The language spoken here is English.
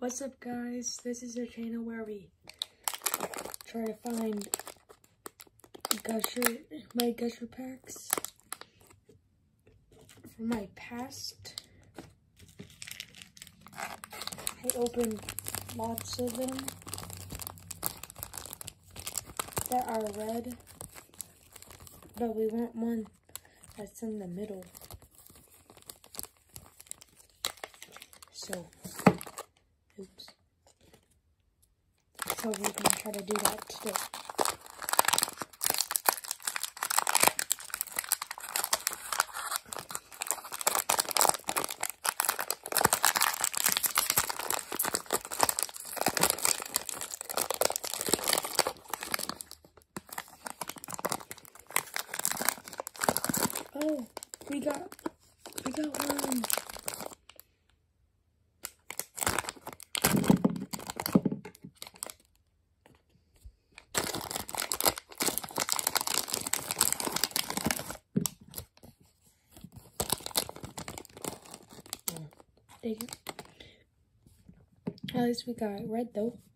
What's up, guys? This is a channel where we try to find my Gusher packs from my past. I opened lots of them that are red, but we want one that's in the middle. So, oops. So we're gonna try to do that today. Oh, we got one. At least we got red though.